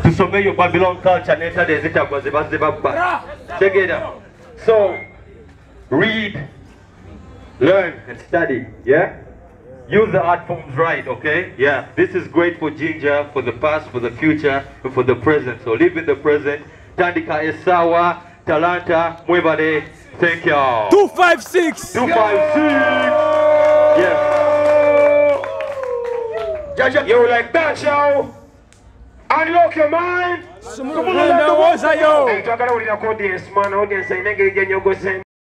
tusome your Babylon culture neta dezita kwa ziba. Check it out. So read, learn and study, yeah? Use the art forms right, okay? Yeah, this is great for Ginger, for the past, for the future, and for the present. So live in the present. Tandika Esawa, Talanta, Mwebade. Thank y'all. 256. 256. Yeah. You like that, yo? Unlock your mind. Audience, man. Audience,